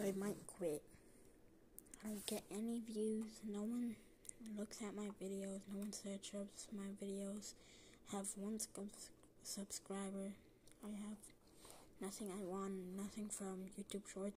I might quit. I don't get any views. No one looks at my videos. No one searches my videos. Have one subscriber. I have nothing I want. Nothing from YouTube Shorts.